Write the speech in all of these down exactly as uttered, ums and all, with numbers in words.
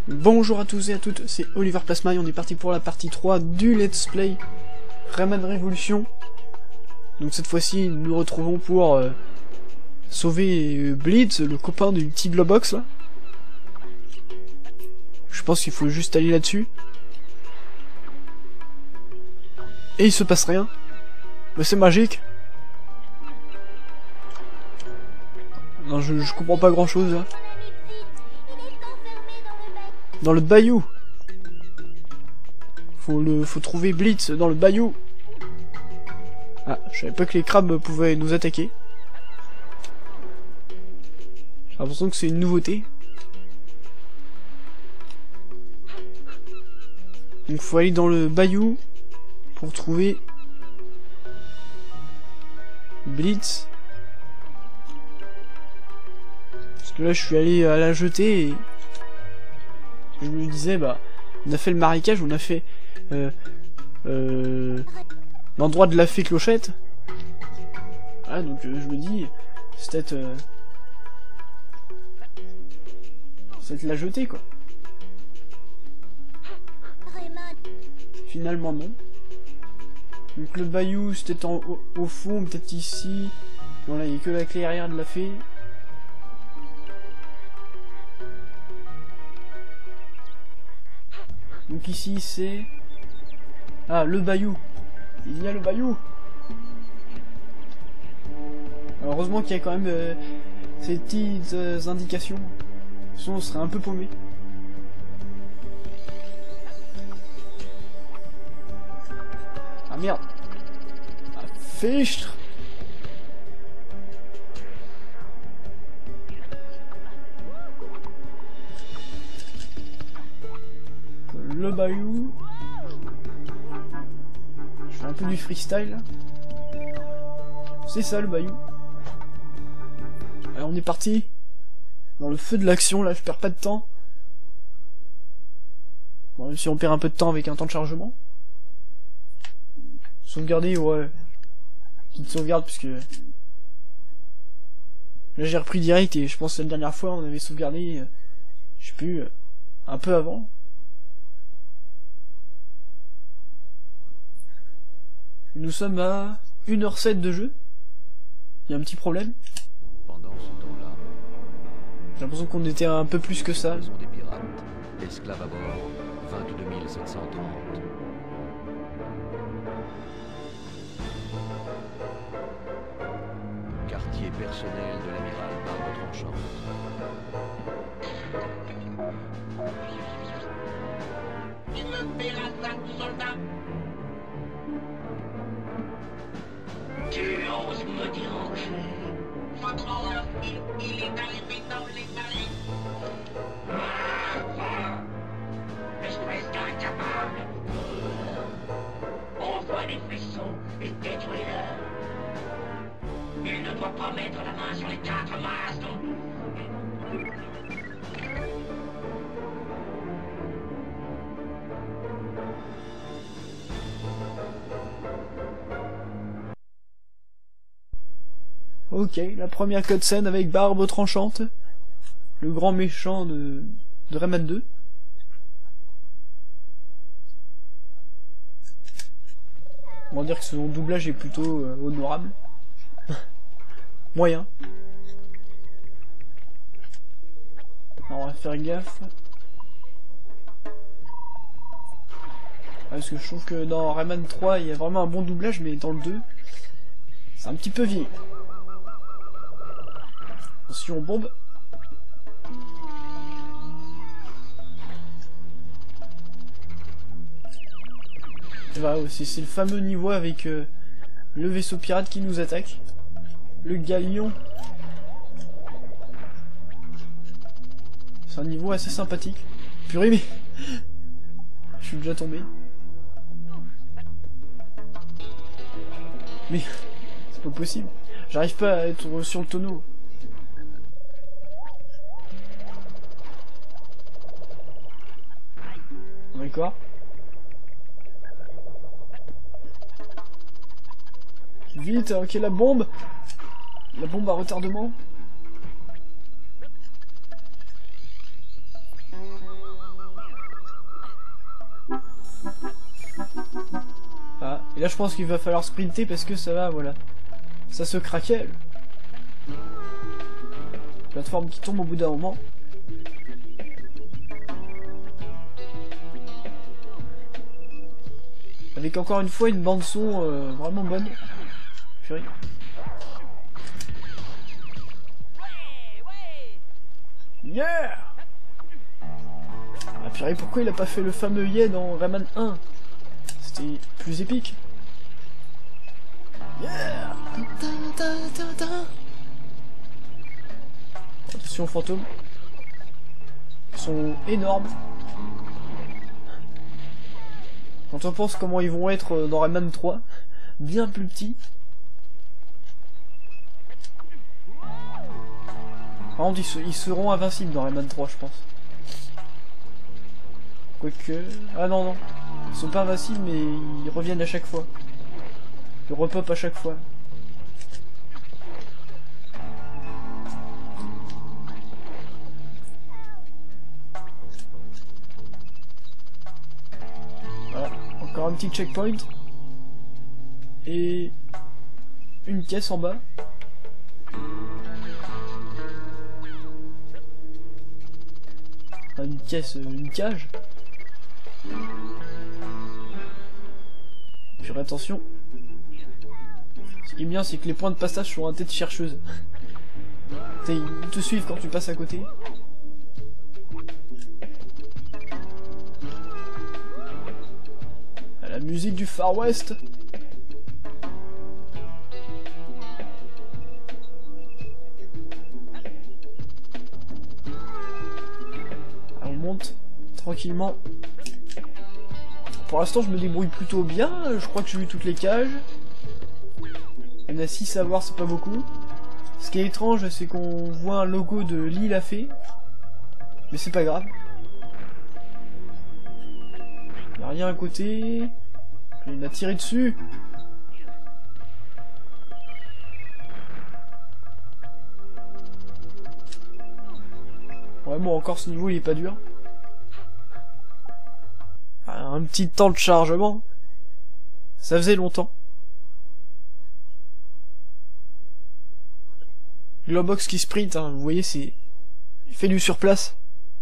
Bonjour à tous et à toutes, c'est Oliver Plasma et on est parti pour la partie trois du Let's Play Rayman Revolution. Donc cette fois-ci, nous nous retrouvons pour euh, sauver euh, Blitz, le copain du petit Globox là. Je pense qu'il faut juste aller là-dessus. Et il se passe rien. Mais c'est magique. Non, je, je comprends pas grand-chose là. Dans le bayou. Faut le, faut trouver Blitz dans le bayou. Ah, je savais pas que les crabes pouvaient nous attaquer. J'ai l'impression que c'est une nouveauté. Donc faut aller dans le bayou pour trouver Blitz. Parce que là je suis allé à la jeter et je me disais, bah, on a fait le marécage, on a fait euh, euh, l'endroit de la fée Clochette. Ah, donc euh, je me dis, c'est peut-être euh, c'est peut-être la jeter quoi. Finalement non. Donc le bayou c'était en au, au fond, peut-être ici. Voilà, il n'y a que la clairière de la fée. Donc ici c'est... Ah, le bayou. Il y a le bayou. Alors, heureusement qu'il y a quand même euh, ces petites euh, indications. Sinon on serait un peu paumé. Ah merde. Ah, fichtre. Le bayou. Je fais un peu du freestyle. C'est ça le bayou. Alors on est parti. Dans le feu de l'action, là je perds pas de temps. Bon, même si on perd un peu de temps avec un temps de chargement. Sauvegarder, ouais. Petite sauvegarde puisque... Là j'ai repris direct et je pense que la dernière fois on avait sauvegardé, euh, je sais plus, euh, un peu avant. Nous sommes à une heure sept de jeu. Il y a un petit problème. Pendant ce temps-là, j'ai l'impression qu'on était un peu plus que ça. maison des pirates, esclaves à bord, vingt-deux mille sept cent trente. Quartier personnel de l'amiral Barbe Tranchante. Il me paiera ça, soldat. Tu oses me déranger. Votre honneur, il, il est arrivé dans les vallées. Ah, espèce d'incapable. Envoie les vaisseaux et détruis-le. Il ne doit pas mettre la main sur les quatre masses. Ok, la première cutscene avec Barbe Tranchante, le grand méchant de, de Rayman deux. On va dire que son doublage est plutôt euh, honorable. Moyen. Alors on va faire gaffe. Parce que je trouve que dans Rayman trois il y a vraiment un bon doublage, mais dans le deux, c'est un petit peu vieilli. Attention bombe. Voilà, c'est le fameux niveau avec euh, le vaisseau pirate qui nous attaque. Le galion. C'est un niveau assez sympathique. Purée mais... Je suis déjà tombé. Mais... C'est pas possible. J'arrive pas à être sur le tonneau. D'accord. Vite, ok, la bombe. La bombe à retardement. Et là je pense qu'il va falloir sprinter parce que ça va, voilà. Ça se craquelle. Plateforme qui tombe au bout d'un moment. Avec encore une fois une bande son euh, vraiment bonne. Purée. Yeah! Ah purée, pourquoi il a pas fait le fameux yeah dans Rayman un? C'était plus épique. Yeah! Attention fantômes. Ils sont énormes. Quand on pense comment ils vont être dans Rayman trois, bien plus petits. Par contre, ils, se, ils seront invincibles dans Rayman trois, je pense. Quoique... Ah non, non. Ils sont pas invincibles, mais ils reviennent à chaque fois. Ils repop à chaque fois. Voilà, encore un petit checkpoint. Et... une caisse en bas. Enfin, une caisse, une cage. Puis attention. Ce qui est bien, c'est que les points de passage sont un tête chercheuse. Ils te suivent quand tu passes à côté. À la musique du Far West. Alors, on monte tranquillement. Pour l'instant, je me débrouille plutôt bien. Je crois que j'ai vu toutes les cages. Il y en a six à voir, c'est pas beaucoup. Ce qui est étrange, c'est qu'on voit un logo de l'île à fée. Mais c'est pas grave. Il n'y a rien à côté. Il m'a tiré dessus. Ouais, bon, encore ce niveau, il est pas dur. Un petit temps de chargement. Ça faisait longtemps. Globox qui sprint, hein, vous voyez, c'est... Il fait du surplace.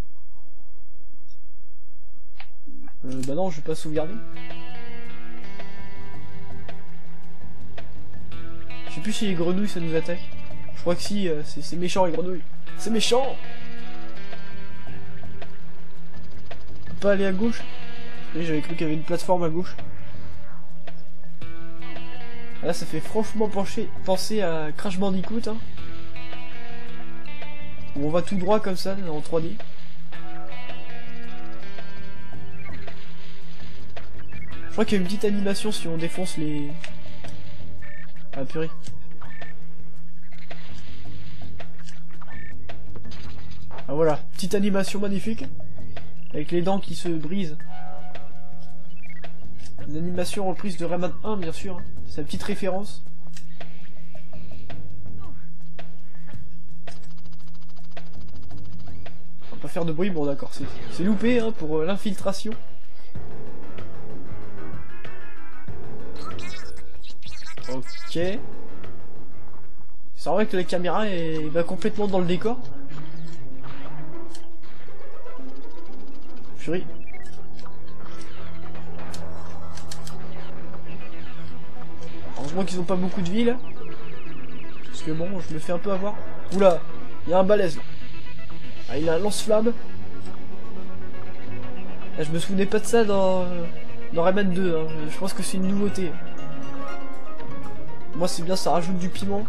Euh, bah non, je vais pas sauvegarder. Je sais plus si les grenouilles ça nous attaque. Je crois que si, euh, c'est méchant les grenouilles. C'est méchant! On peut pas aller à gauche? Oui, j'avais cru qu'il y avait une plateforme à gauche. Là, ça fait franchement pencher, penser à Crash Bandicoot, hein. Où on va tout droit comme ça, en trois D. Je crois qu'il y a une petite animation si on défonce les... Ah, purée. Ah voilà, petite animation magnifique. Avec les dents qui se brisent. Une animation reprise de Rayman un, bien sûr. C'est la petite référence. On va pas faire de bruit, bon d'accord, c'est loupé hein, pour euh, l'infiltration. Ok. C'est vrai que la caméra est... va complètement dans le décor. Fury. Heureusement qu'ils ont pas beaucoup de vie là. Parce que bon, je me fais un peu avoir. Oula, il y a un balèze là. Ah, il a un lance-flamme. Ah, je me souvenais pas de ça dans, dans Rayman deux. Hein. Je pense que c'est une nouveauté. Moi c'est bien, ça rajoute du piment.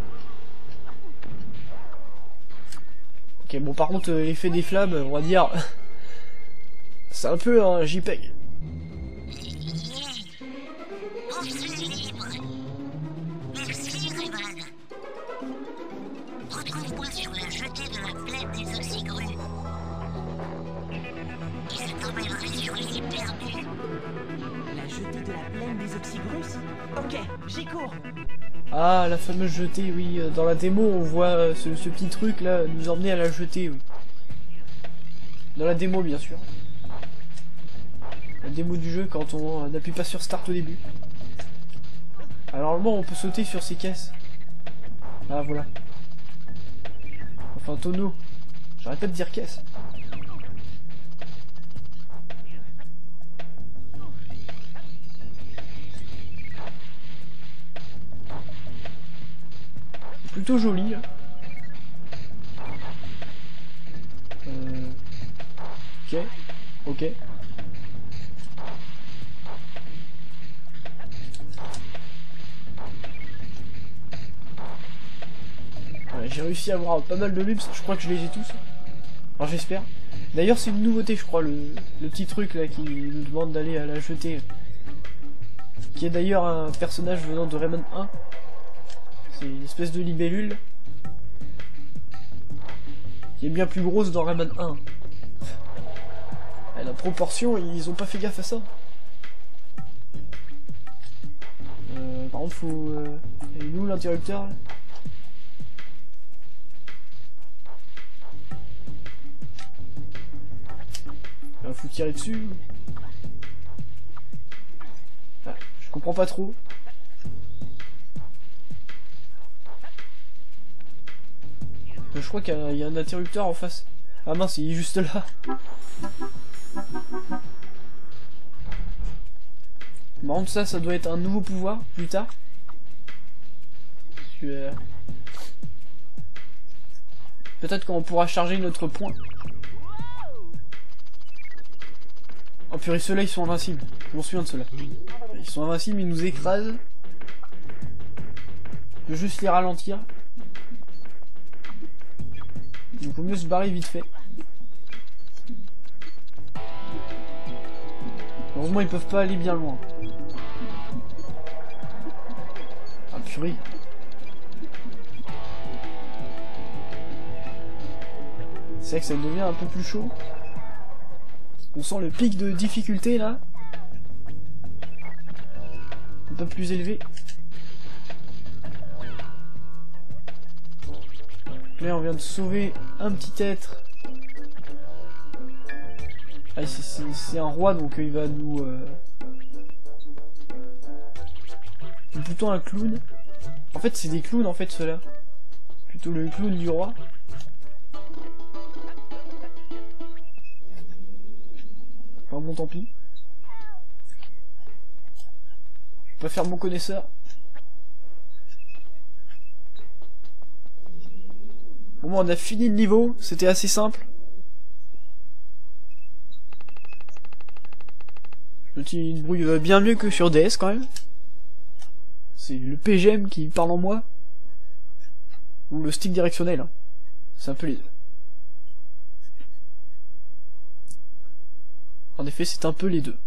Ok, bon par contre l'effet des flammes, on va dire... c'est un peu un JPEG. Retrouve-moi sur la jetée de la plaine des oxygrues. Et je t'emmènerai sur l'île perdue. La jetée de la plaine des oxygrues? Ok, j'y cours. Ah, la fameuse jetée, oui. Dans la démo, on voit ce, ce petit truc là nous emmener à la jetée, oui. Dans la démo, bien sûr. La démo du jeu, quand on n'appuie pas sur Start au début. Alors normalement on peut sauter sur ces caisses. Ah voilà. Enfin tonneau. J'arrête pas de dire caisse. Plutôt joli. Hein. Euh... Ok. Ok. Ouais, j'ai réussi à avoir pas mal de lubs, je crois que je les ai tous. Alors j'espère. D'ailleurs c'est une nouveauté je crois, le, le petit truc là qui nous demande d'aller à la jetée. Qui est d'ailleurs un personnage venant de Rayman un. C'est une espèce de libellule. Qui est bien plus grosse dans Rayman un. La proportion, ils ont pas fait gaffe à ça. Euh, par contre faut... Euh... Il est où l'interrupteur là? Il faut tirer dessus. Ah, je comprends pas trop. Je crois qu'il y, y a un interrupteur en face. Ah mince, il est juste là. Par contre ça, ça doit être un nouveau pouvoir plus tard. Euh... Peut-être qu'on pourra charger notre point. Oh purée, ceux-là ils sont invincibles. Je m'en souviens de ceux-là. Ils sont invincibles, ils nous écrasent. Je peux juste les ralentir. Donc faut mieux se barrer vite fait. Heureusement ils peuvent pas aller bien loin. Ah purée. C'est vrai que ça devient un peu plus chaud. On sent le pic de difficulté là. Un peu plus élevé. Là on vient de sauver un petit être. Ah, c'est un roi donc il va nous... Euh... Plutôt un clown. En fait c'est des clowns en fait ceux-là. Plutôt le clown du roi. Enfin bon tant pis. Je vais pas faire mon connaisseur. Bon, on a fini le niveau, c'était assez simple. Le petit bruit va bien mieux que sur D S quand même. C'est le P G M qui parle en moi. Ou le stick directionnel. Hein. C'est un peu les deux. En effet, c'est un peu les deux.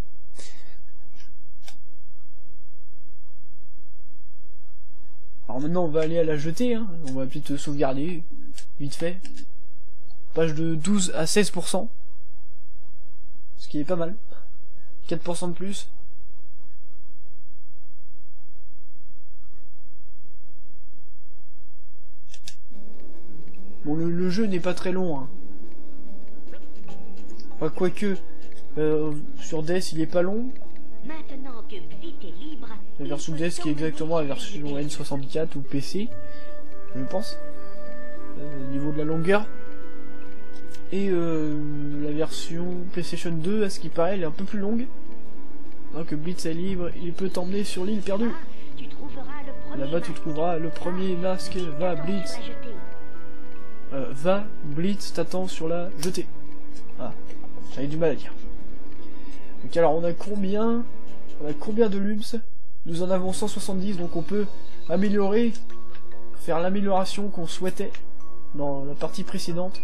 Alors maintenant, on va aller à la jetée. Hein. On va peut-être sauvegarder. Vite fait. Page de douze à seize pour cent. Ce qui est pas mal. quatre pour cent de plus. Bon, le, le jeu n'est pas très long. Hein. Enfin, quoique, euh, sur D S, il est pas long. Maintenant que Blit est libre, La version D S qui est exactement la version N soixante-quatre ou P C, je pense. Euh, au niveau de la longueur. Et euh, la version PlayStation deux, à ce qui paraît, elle est un peu plus longue. Donc que Blitz est libre, il peut t'emmener sur l'île perdue. tu trouveras le premier Là-bas tu masque. trouveras le premier masque. Va Blitz. Sur la jetée. Euh, va Blitz t'attend sur la jetée. Ah, j'avais du mal à dire. Donc alors on a combien On a combien de lums? Nous en avons cent soixante-dix, donc on peut améliorer, faire l'amélioration qu'on souhaitait dans la partie précédente.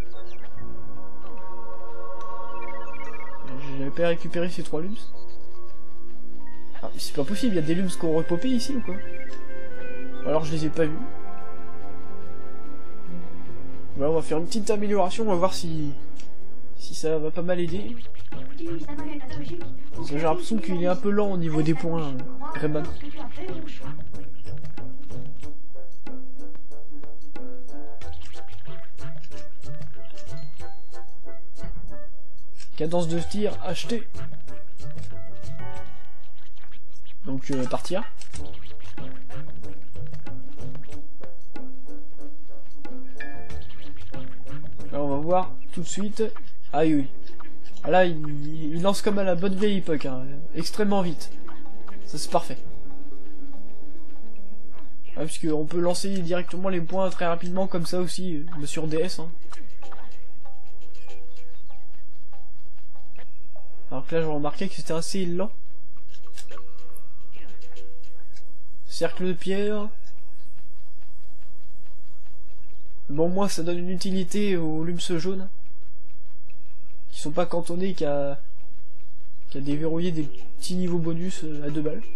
J'avais pas récupéré ces trois lums. Ah, c'est pas possible, il y a des lums qui ont repopé ici ou quoi? Ou alors je les ai pas vus. Voilà, on va faire une petite amélioration, on va voir si si ça va pas mal aider. Parce que j'ai l'impression qu'il est un peu lent au niveau des points, euh, Rayman. Cadence de tir, acheter. Donc euh, partir. voir tout de suite. Ah oui, oui. Ah là, il, il lance comme à la bonne vieille époque, hein, extrêmement vite. Ça c'est parfait. Ah, parce qu'on peut lancer directement les points très rapidement comme ça aussi, euh, sur D S. Hein. Alors que là, je remarquais que c'était assez lent. Cercle de pierre. Bon, moi, ça donne une utilité aux lumses jaunes. Qui sont pas cantonnés qu'à qu'à déverrouiller des petits niveaux bonus à deux balles.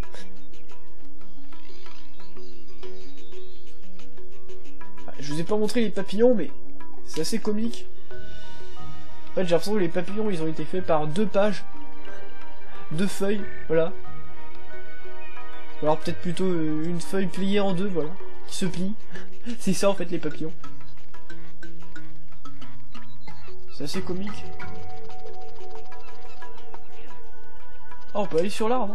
Je vous ai pas montré les papillons, mais c'est assez comique. En fait, j'ai l'impression que les papillons, ils ont été faits par deux pages, deux feuilles, voilà. Ou alors peut-être plutôt une feuille pliée en deux, voilà, qui se plie. C'est ça en fait les papillons. C'est assez comique. Ah, on peut aller sur l'arbre.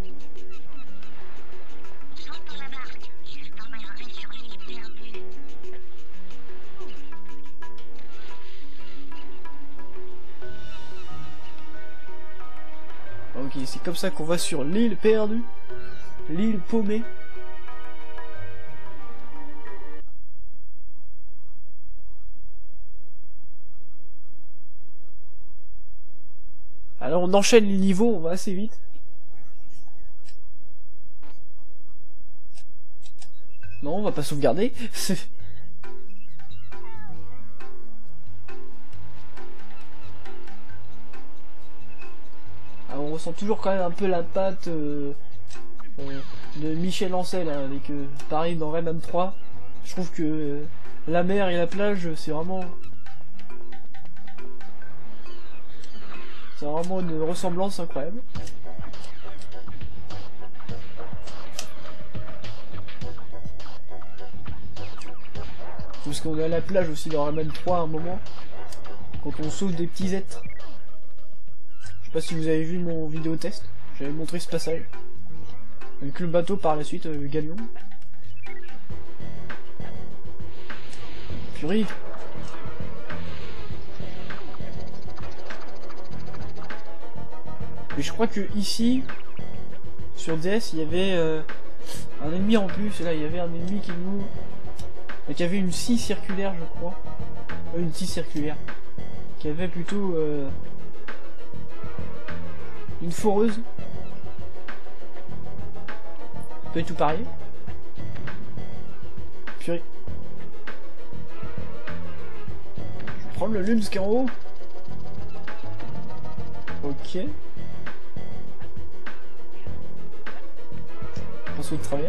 Ok, c'est comme ça qu'on va sur l'île perdue. L'île paumée. Alors on enchaîne les niveaux, on va assez vite. Non, on va pas sauvegarder. Alors, on ressent toujours quand même un peu la patte euh, euh, de Michel Ancel hein, avec euh, pareil dans Rayman trois. Je trouve que euh, la mer et la plage c'est vraiment c'est vraiment une ressemblance incroyable. Parce qu'on est à la plage aussi dans Rayman trois à un moment quand on sauve des petits êtres. Je sais pas si vous avez vu mon vidéo test, j'avais montré ce passage. Avec le bateau par la suite, euh, le galion. Purée. Mais je crois que ici, sur D S, il y avait euh, un ennemi en plus. Là, il y avait un ennemi qui nous... qui avait une scie circulaire, je crois. Euh, une scie circulaire. Qui avait plutôt... Euh, une foreuse. Pas du tout pareil. Purée. Je vais prendre le lume qui est en haut. Ok. Pinceau de travers.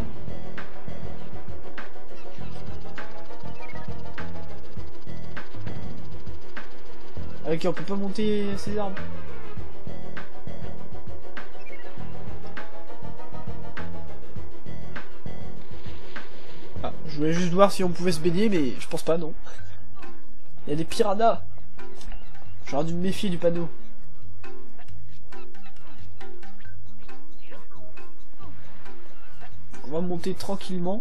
Ah, ok, on peut pas monter ces arbres. Ah, je voulais juste voir si on pouvais se baigner, mais je pense pas, non. Il y a des piranhas. J'aurais dû me méfier du panneau. On va monter tranquillement.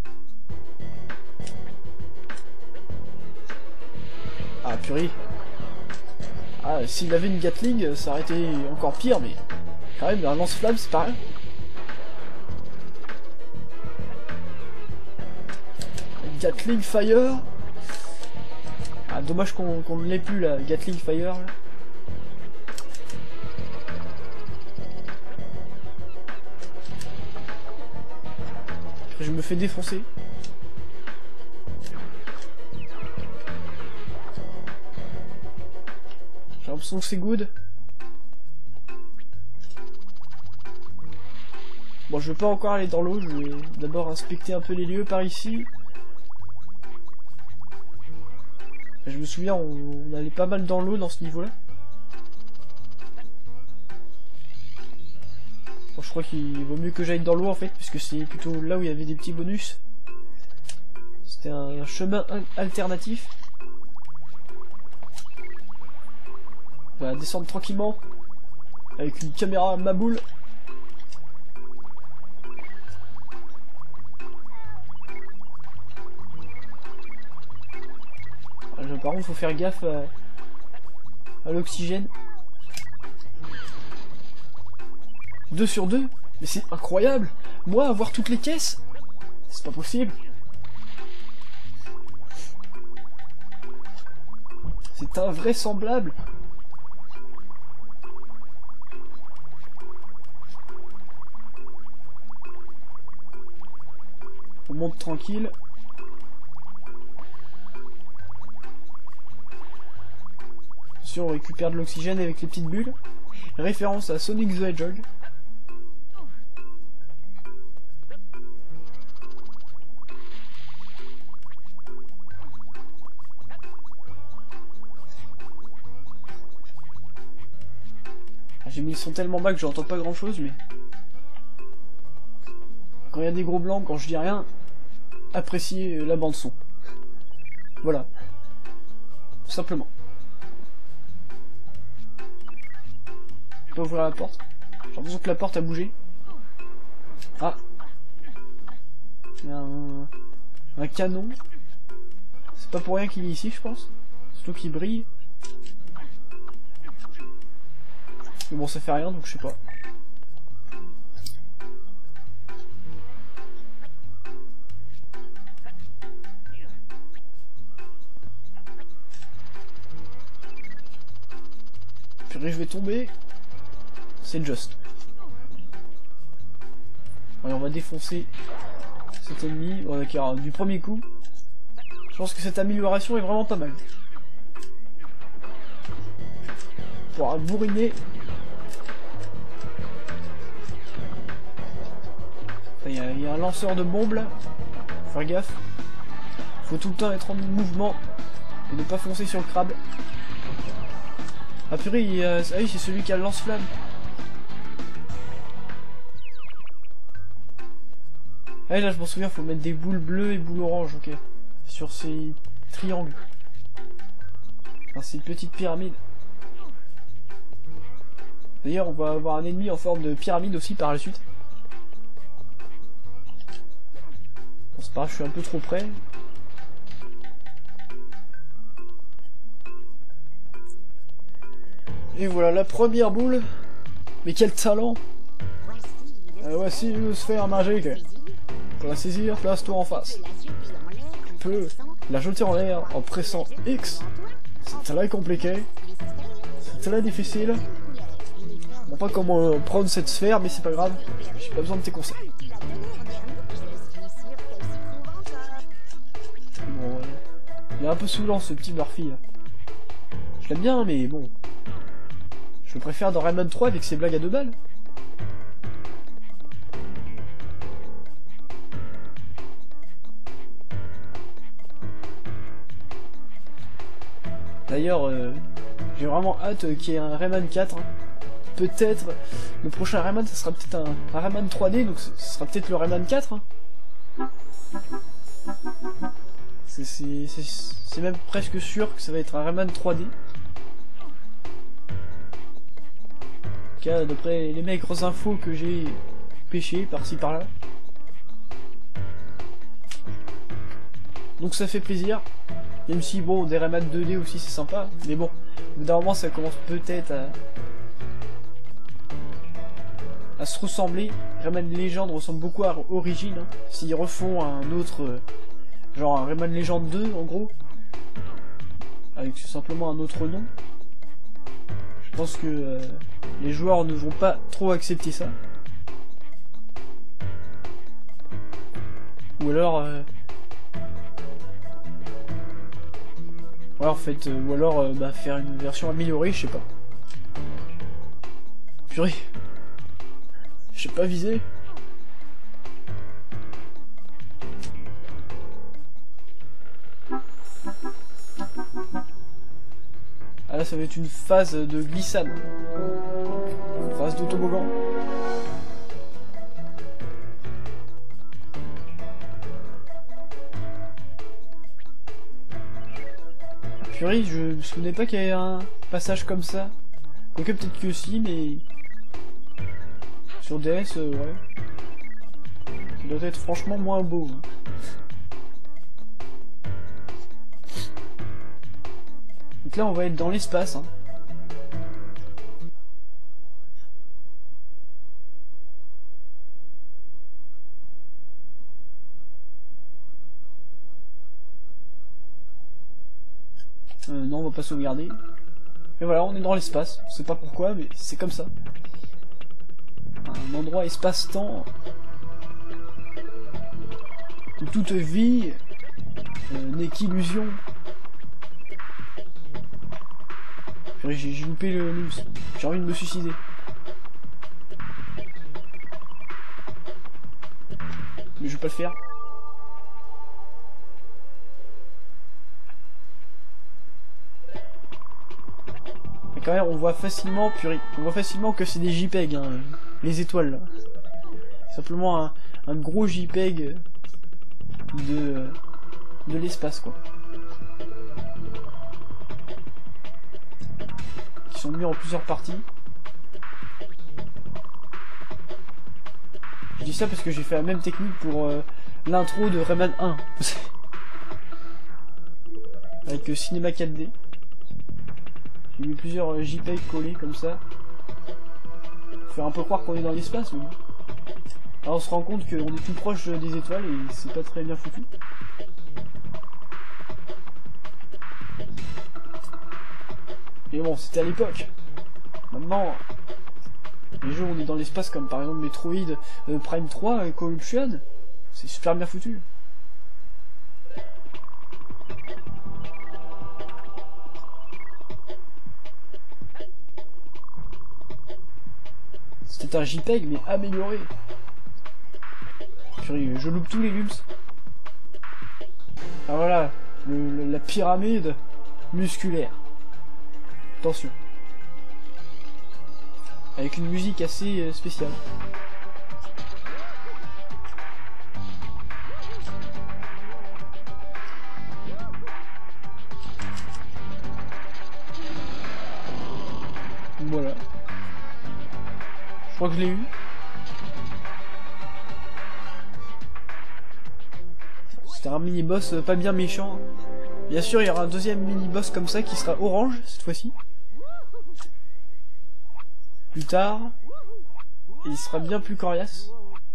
Ah purée. Ah, s'il avait une Gatling, ça aurait été encore pire, mais quand même, un lance-flamme, c'est pareil. Gatling Fire. Ah, dommage qu'on qu'on ne l'ait plus, la Gatling Fire. Là. Je me fais défoncer. J'ai l'impression que c'est good. Bon, je vais pas encore aller dans l'eau, je vais d'abord inspecter un peu les lieux par ici. Je me souviens, on, on allait pas mal dans l'eau dans ce niveau-là. Bon, je crois qu'il vaut mieux que j'aille dans l'eau en fait, puisque c'est plutôt là où il y avait des petits bonus. C'était un, un chemin alternatif. On va descendre tranquillement avec une caméra maboule. par contre, faut faire gaffe à, à l'oxygène. deux sur deux? Mais c'est incroyable! Moi, avoir toutes les caisses? C'est pas possible! C'est invraisemblable! On monte tranquille. Attention, on récupère de l'oxygène avec les petites bulles. Référence à Sonic the Hedgehog. J'ai mis le son tellement bas que j'entends pas grand chose, mais... Quand il y a des gros blancs, quand je dis rien, appréciez la bande son. Voilà. Tout simplement. Je peux ouvrir la porte. J'ai l'impression que la porte a bougé. Ah. Il y a un, un canon. C'est pas pour rien qu'il est ici, je pense. Surtout qu'il brille. Mais bon, ça fait rien, donc je sais pas. Purée, je vais tomber. C'est juste. Allez, on va défoncer cet ennemi. Bon, d'accord, du premier coup. Je pense que cette amélioration est vraiment pas mal. Pour bourriner. Il y, a, il y a un lanceur de bombes là. Faut faire gaffe. Faut tout le temps être en mouvement et ne pas foncer sur le crabe. Ah purée, il, euh, ah oui, c'est celui qui a le lance-flamme. Ah là, je m'en souviens, faut mettre des boules bleues et boules oranges, ok. Sur ces triangles. Enfin, ces petites pyramides. D'ailleurs, on va avoir un ennemi en forme de pyramide aussi par la suite. Bon, c'est pas grave, je suis un peu trop près. Et voilà la première boule. Mais quel talent! euh, Voici une sphère magique. Pour la saisir, place-toi en face. Tu peux la jeter en l'air en pressant X. C'est très compliqué. C'est très difficile. Je ne sais pas comment prendre cette sphère, mais c'est pas grave. J'ai pas besoin de tes conseils. Bon, ouais. Il est un peu saoulant ce petit Murphy là. Je l'aime bien, mais bon. Je le préfère dans Rayman trois avec ses blagues à deux balles. D'ailleurs, euh, j'ai vraiment hâte euh, qu'il y ait un Rayman quatre. Hein. Peut-être, le prochain Rayman, ça sera peut-être un, un Rayman trois D, donc ce sera peut-être le Rayman quatre. Hein. C'est même presque sûr que ça va être un Rayman trois D. D'après les maigres infos que j'ai pêchées par-ci par-là. Donc ça fait plaisir. Même si bon, des Rayman deux D aussi c'est sympa. Mais bon, au bout d'un moment ça commence peut-être à... à se ressembler. Rayman Legend ressemble beaucoup à Origin. Hein. S'ils refont un autre... Euh, genre un Rayman Legend deux en gros. Avec simplement un autre nom. Je pense que... Euh, les joueurs ne vont pas trop accepter ça. Ou alors... Euh... Ou alors, en fait, euh, ou alors euh, bah, faire une version améliorée, je sais pas. Purée. Je sais pas viser. Ah là, ça va être une phase de glissade. Une phase de toboggan. Purée, je me souvenais pas qu'il y avait un passage comme ça. Quoique peut-être que si, mais... Sur D S, euh, ouais. Ça doit être franchement moins beau. Hein. Donc là on va être dans l'espace. Hein. Euh, non, on va pas sauvegarder. Et voilà, on est dans l'espace. Je sais pas pourquoi, mais c'est comme ça. Un endroit espace-temps où toute vie euh, n'est qu'illusion. J'ai loupé le loose. J'ai envie de me suicider. Mais je vais pas le faire. Mais quand même, on voit facilement, purée, on voit facilement que c'est des JPEG, hein, les étoiles. Là. Simplement un, un gros JPEG de, de l'espace, quoi. Qui sont mis en plusieurs parties. Je dis ça parce que j'ai fait la même technique pour euh, l'intro de Rayman un. Avec euh, Cinema quatre D. J'ai mis plusieurs euh, JPEG collés comme ça. Pour faire un peu croire qu'on est dans l'espace, mais bon. Alors on se rend compte qu'on est tout proche des étoiles et c'est pas très bien foutu. Mais bon, c'était à l'époque. Maintenant, les jeux où on est dans l'espace, comme par exemple Metroid euh, Prime trois et Corruption, c'est super bien foutu. C'était un JPEG mais amélioré. Purée, je loupe tous les loops. Ah voilà, le, le, la pyramide musculaire. Attention. Avec une musique assez euh, spéciale. Voilà. Je crois que je l'ai eu. C'était un mini-boss euh, pas bien méchant. Bien sûr, il y aura un deuxième mini-boss comme ça qui sera orange cette fois-ci. Plus tard, et il sera bien plus coriace.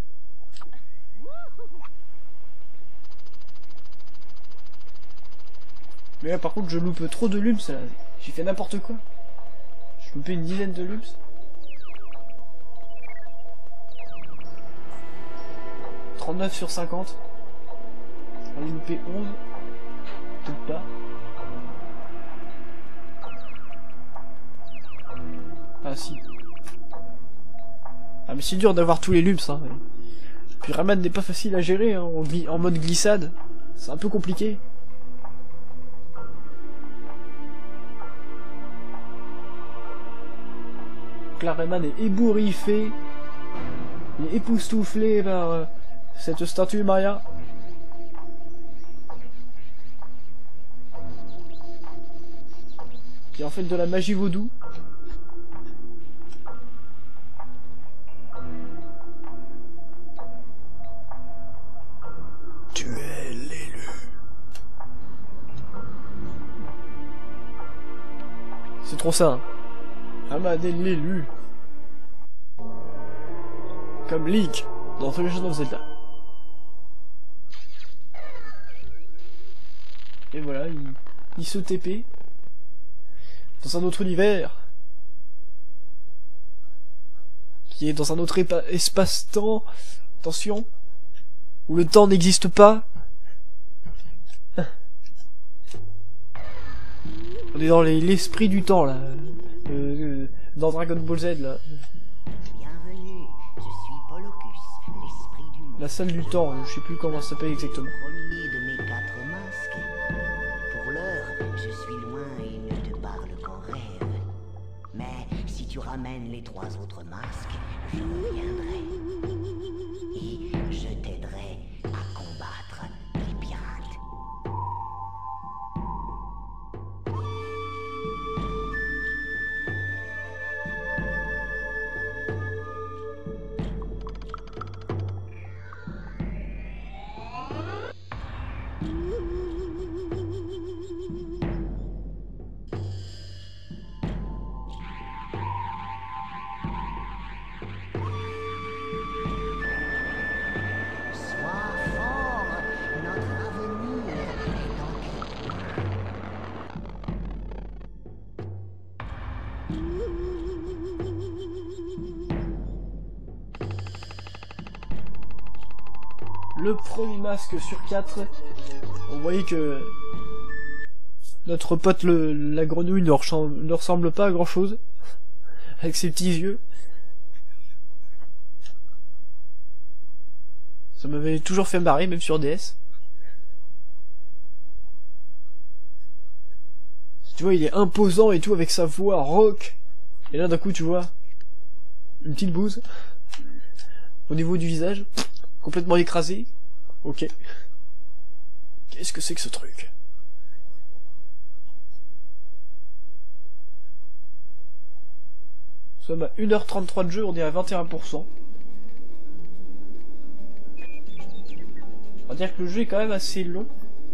Mais là par contre je loupe trop de lumps là, j'ai fait n'importe quoi. J'ai loupé une dizaine de lumps. trente-neuf sur cinquante. J'en ai loupé onze. Peut-être pas. Ah si. Ah mais c'est dur d'avoir tous les lumps, hein. Puis Rayman n'est pas facile à gérer, hein, en, en mode glissade. C'est un peu compliqué. Donc là, Rayman est ébouriffé. Il est époustouflé par euh, cette statue Maya. Qui est en fait de la magie vaudou. Tu es l'élu. C'est trop ça. Rayman est l'élu. Comme Link dans The Legend of Zelda. Et voilà, il, il se T P dans un autre univers qui est dans un autre espace-temps. Attention. Où le temps n'existe pas. On est dans l'esprit du temps là. Euh, euh, dans Dragon Ball Z là. Bienvenue, je suis Polocus, l'esprit du monde. La salle du temps, je sais plus comment ça s'appelle exactement. Premier de mes quatre masques. Pour l'heure, je suis loin et ne te parle qu'en rêve. Mais si tu ramènes les trois autres masques, je reviendrai. Et je t'aiderai à combattre les pirates. le premier masque sur quatre. On voyait que notre pote le, la grenouille ne ressemble, ne ressemble pas à grand chose. Avec ses petits yeux. Ça m'avait toujours fait marrer, même sur D S. Tu vois, il est imposant et tout, avec sa voix rock. Et là, d'un coup, tu vois, une petite bouse. Au niveau du visage. Complètement écrasé. Ok. Qu'est-ce que c'est que ce truc? Nous sommes à une heure trente-trois de jeu, on est à vingt et un pour cent. On va dire que le jeu est quand même assez long.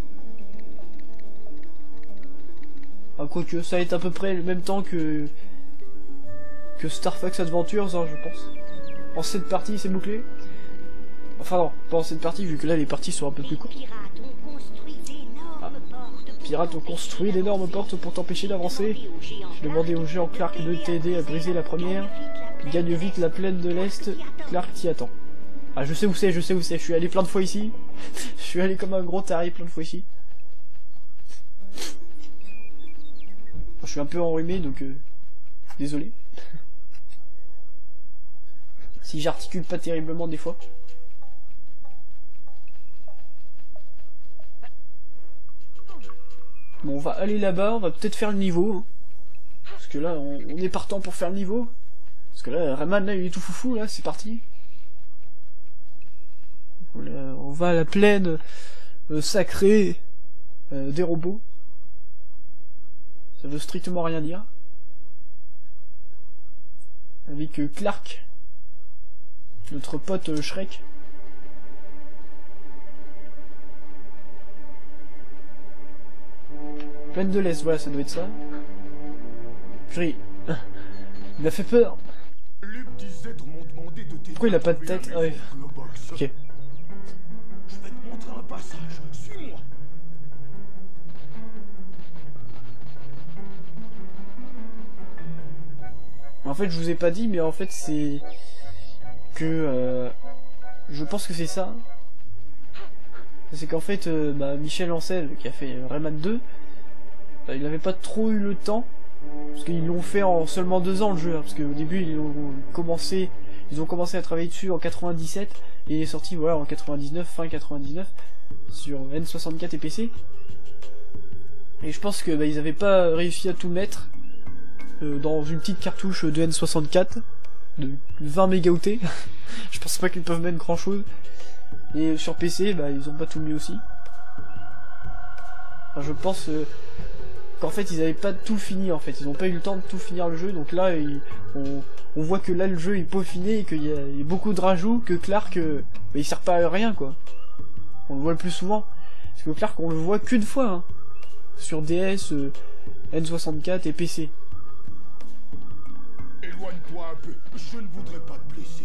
Ah, quoique, ça va être à peu près le même temps que... que Star Fox Adventures, hein, je pense. En cette partie, c'est bouclé. Enfin non, pas en cette partie, vu que là les parties sont un peu plus courtes. Ah. Pirates ont construit d'énormes portes pour t'empêcher d'avancer. J'ai demandé au géant Clark de t'aider à briser la première. Gagne vite la plaine de l'Est, Clark t'y attend. Ah, je sais où c'est, je sais où c'est, je suis allé plein de fois ici. Je suis allé comme un gros taré plein de fois ici. Je suis un peu enrhumé, donc euh, désolé. Si j'articule pas terriblement des fois. Bon, on va aller là-bas, on va peut-être faire le niveau. Hein. Parce que là, on, on est partant pour faire le niveau. Parce que là, Rayman, là, il est tout foufou, là, c'est parti. On va à la plaine euh, sacrée euh, des robots. Ça veut strictement rien dire. Avec euh, Clark, notre pote euh, Shrek. Plaine de l'Est, voilà, ça doit être ça. Purée, il a fait peur. Pourquoi il a pas de tête? Ah ouais. Ok. Je vais te montrer un passage. Suis-moi. En fait, je vous ai pas dit, mais en fait, c'est que euh, je pense que c'est ça. C'est qu'en fait, euh, bah, Michel Ancel, qui a fait Rayman deux, bah, il avait pas trop eu le temps, parce qu'ils l'ont fait en seulement deux ans le jeu, hein, parce qu'au début ils ont commencé, ils ont commencé à travailler dessus en quatre-vingt-dix-sept et il est sorti voilà en quatre-vingt-dix-neuf, fin quatre-vingt-dix-neuf sur N soixante-quatre et P C. Et je pense que bah, ils avaient pas réussi à tout mettre euh, dans une petite cartouche de N soixante-quatre de vingt mégaoctets. Je pense pas qu'ils peuvent mettre grand chose. Et sur P C, bah ils ont pas tout mis aussi. Enfin, je pense euh, qu'en fait ils avaient pas tout fini en fait, ils ont pas eu le temps de tout finir le jeu, donc là il, on, on voit que là le jeu est peaufiné et qu'il y, y a beaucoup de rajouts, que Clark euh, bah, il sert pas à rien quoi. On le voit le plus souvent. Parce que Clark on le voit qu'une fois hein, sur D S, euh, N soixante-quatre et P C. Éloigne-toi un peu, je ne voudrais pas te blesser.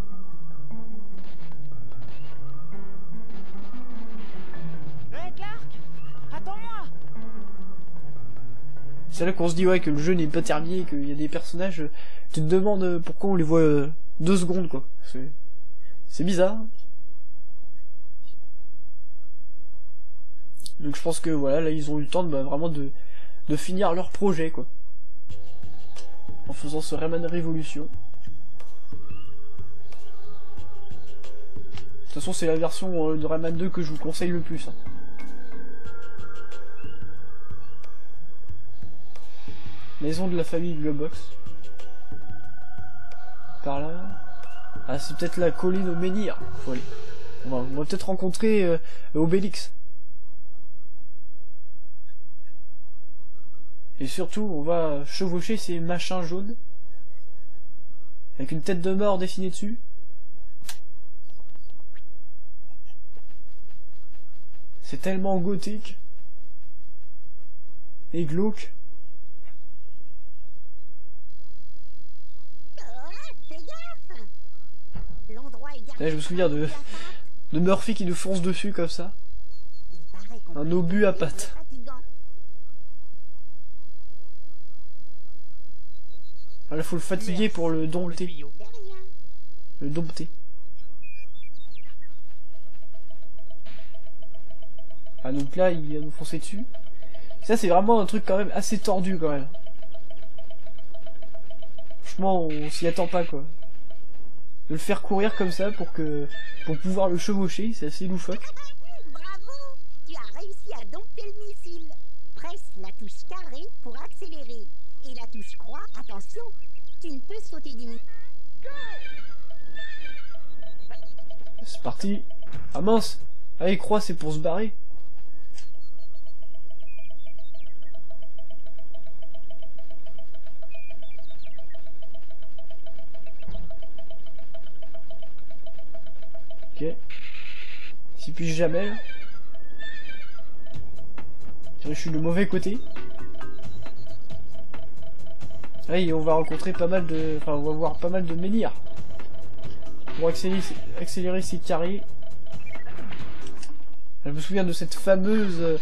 Hé Clark, attends-moi. C'est là qu'on se dit ouais que le jeu n'est pas terminé, qu'il y a des personnages, euh, tu te demandes pourquoi on les voit euh, deux secondes quoi. C'est c'est bizarre. Donc je pense que voilà, là ils ont eu le temps de bah, vraiment de, de finir leur projet quoi. En faisant ce Rayman Révolution. De toute façon c'est la version euh, de Rayman deux que je vous conseille le plus. Hein. Maison de la famille Globox. Par là. Ah c'est peut-être la colline au menhir. Faut aller. On va, on va peut-être rencontrer euh, Obélix. Et surtout, on va chevaucher ces machins jaunes. Avec une tête de mort dessinée dessus. C'est tellement gothique. Et glauque. Là, je me souviens de, de Murphy qui nous fonce dessus comme ça. Un obus à pattes. Là, faut le fatiguer pour le dompter. Le dompter. Ah donc là il va nous foncer dessus. Ça c'est vraiment un truc quand même assez tordu quand même. Franchement on s'y attend pas quoi. De le faire courir comme ça pour que pour pouvoir le chevaucher, c'est assez loufoque. Bravo! Tu as réussi à dompter le missile. Presse la touche carré pour accélérer. Et la touche croix, attention, tu ne peux sauter du missile. C'est parti. Ah mince. Allez, croix c'est pour se barrer. Ok. S'y pige jamais là. Je suis le mauvais côté. Ah, et on va rencontrer pas mal de... Enfin, on va voir pas mal de menhirs. Pour accélérer, accélérer ces carrés. Je me souviens de cette fameuse... Euh,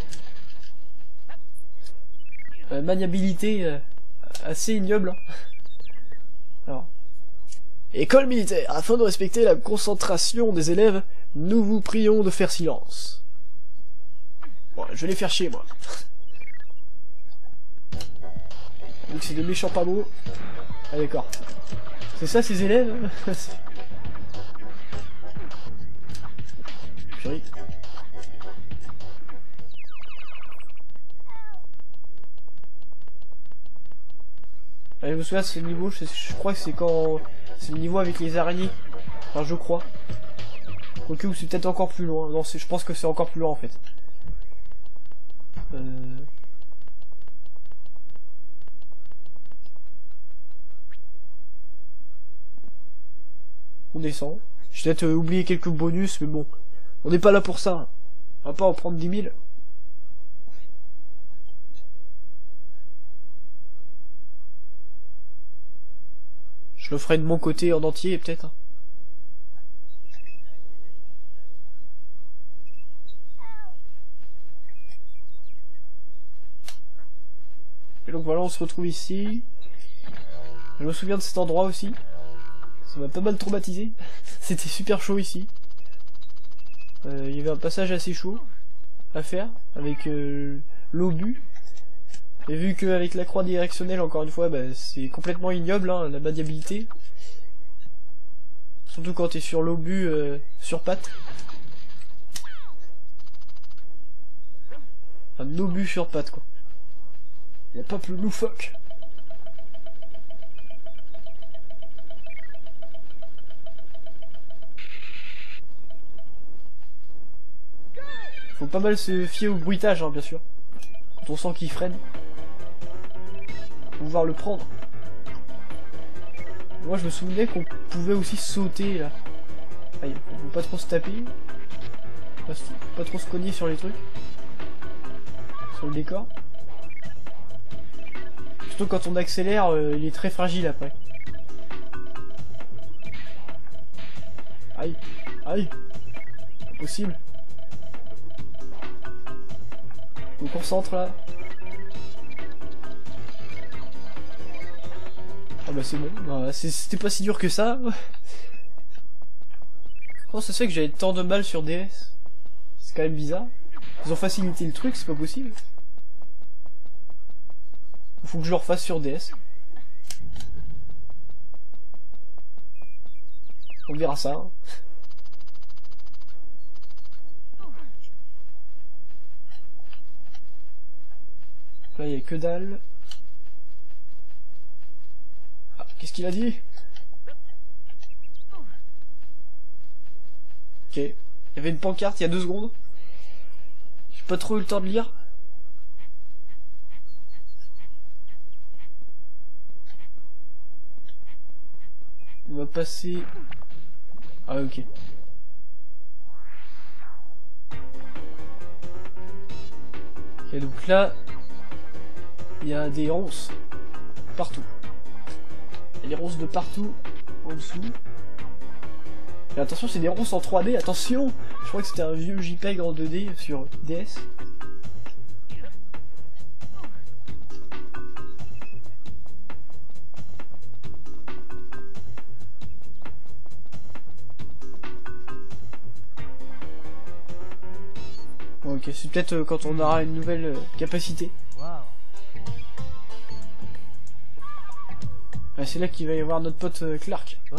euh, maniabilité euh, assez ignoble. Alors... École militaire, afin de respecter la concentration des élèves, nous vous prions de faire silence. Bon, je vais les faire chier, moi. Donc c'est des méchants pas beaux. Ah d'accord. C'est ça ces élèves. Chérie. Ah, je me souviens de ce niveau, je, je crois que c'est quand... C'est le niveau avec les araignées. Enfin je crois. Quoique ou c'est peut-être encore plus loin. Non, je pense que c'est encore plus loin en fait. Euh... On descend. J'ai peut-être euh, oublié quelques bonus, mais bon. On n'est pas là pour ça. On va pas en prendre dix mille. Je le ferai de mon côté en entier, peut-être. Et donc voilà, on se retrouve ici. Je me souviens de cet endroit aussi. Ça m'a pas mal traumatisé. C'était super chaud ici. Euh, il y avait un passage assez chaud à faire avec euh, l'obus. Et vu qu'avec la croix directionnelle, encore une fois, bah, c'est complètement ignoble, hein, la maniabilité. Surtout quand t'es sur l'obus euh, sur pattes. Un obus sur pattes, quoi. Y'a pas plus loufoque. Faut pas mal se fier au bruitage, hein, bien sûr. Quand on sent qu'il freine. Pouvoir le prendre. Moi je me souvenais qu'on pouvait aussi sauter là. Aïe, on peut pas trop se taper. Pas, pas trop se cogner sur les trucs. Sur le décor. Surtout quand on accélère, euh, il est très fragile après. Aïe, aïe. Impossible. Je me concentre là. Ah bah c'est bon, bah, c'était pas si dur que ça. Comment ça se fait que j'avais tant de mal sur D S? C'est quand même bizarre. Ils ont facilité le truc, c'est pas possible. Faut que je le refasse sur D S. On verra ça. Hein. Là il y a que dalle. Qu'est-ce qu'il a dit? Ok. Il y avait une pancarte il y a deux secondes. J'ai pas trop eu le temps de lire. On va passer... Ah ok. Ok donc là... Il y a des ronces. Partout. Il y a des ronces de partout, en dessous. Et attention, c'est des ronces en trois D, attention! Je crois que c'était un vieux JPEG en deux D sur D S. Ok. ok, c'est peut-être euh, quand on aura une nouvelle euh, capacité. Waouh. Ah, c'est là qu'il va y avoir notre pote euh, Clark. Oh.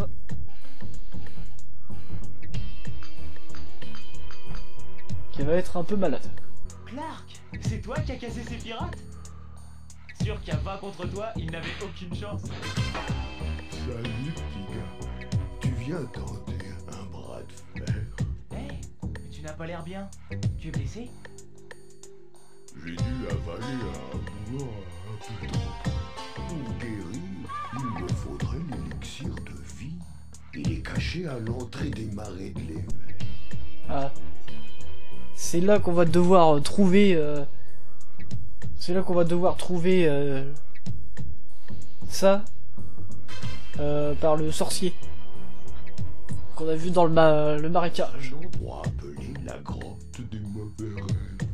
Qui va être un peu malade. Clark, c'est toi qui as cassé ces pirates? Sûr qu'à vingt contre toi, ils n'avaient aucune chance. Salut, petit gars. Tu viens tenter un bras de fer? Hé, mais tu n'as pas l'air bien. Tu es blessé? J'ai dû avaler un bois un peu trop. Pour guérir, il me faudrait l'élixir de vie. Il est caché à l'entrée des marais de l'éveil. Ah. C'est là qu'on va devoir euh, trouver... Euh... C'est là qu'on va devoir trouver... Euh... Ça. Euh, par le sorcier. Qu'on a vu dans le, ma... le marécage. Un endroit appelé la grotte des mauvais rêves.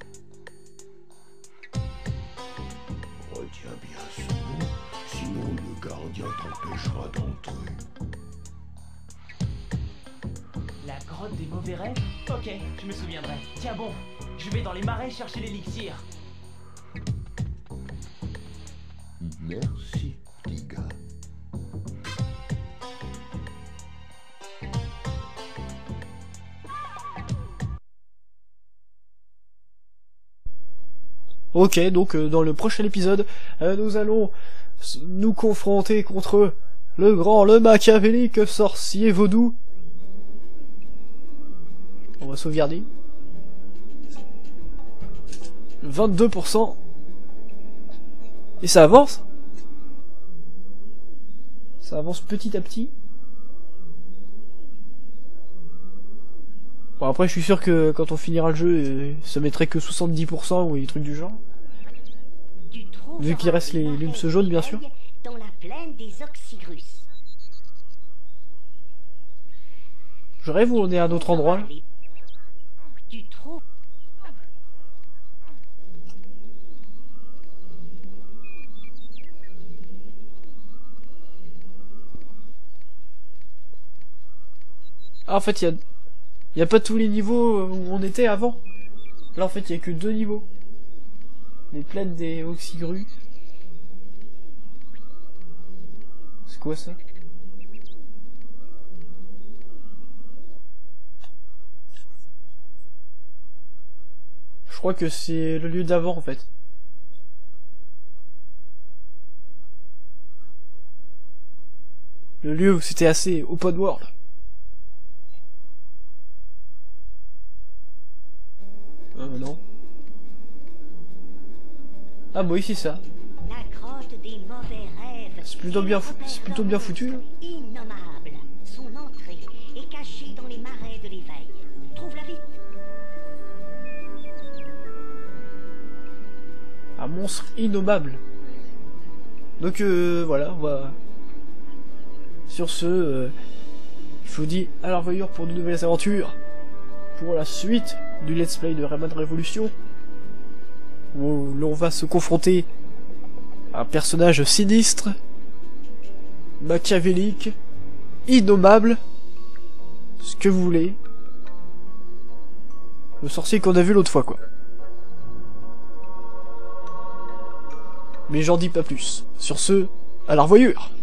Retiens bien ce nom, sinon le gardien t'empêchera d'entrer. La grotte des mauvais rêves? Ok, je me souviendrai. Tiens bon, je vais dans les marais chercher l'élixir. Merci, petit gars. Ok, donc euh, dans le prochain épisode, euh, nous allons nous confronter contre le grand, le machiavélique sorcier vaudou. On va sauvegarder. vingt-deux pour cent. Et ça avance. Ça avance petit à petit. Bon, après je suis sûr que quand on finira le jeu, euh, ça mettrait que soixante-dix pour cent ou des trucs du genre. Vu qu'il reste les lumes jaunes, bien sûr. Dans la plaine des Oxygrus. Je rêve où on est à un autre endroit là. Tu trouves Ah, en fait, il y a... Il y a pas tous les niveaux où on était avant. Là, en fait, il y a que deux niveaux. Les plaines des Oxygrus. C'est quoi ça? Je crois que c'est le lieu d'avant, en fait. Le lieu où c'était assez open world. Euh, non. Ah, bon, ici, ça. la grotte des mauvais rêves. C'est plutôt bien fou- c'est plutôt bien foutu, là. Innommable. Son entrée est cachée dans les marais de l'éveil. Trouve-la vite. Un monstre innommable. Donc, euh, voilà, on va... Sur ce, euh, je vous dis à la revoyure pour de nouvelles aventures. Pour la suite du let's play de Rayman Revolution, où l'on va se confronter à un personnage sinistre, machiavélique, innommable, ce que vous voulez. Le sorcier qu'on a vu l'autre fois, quoi. Mais j'en dis pas plus. Sur ce, à la revoyure.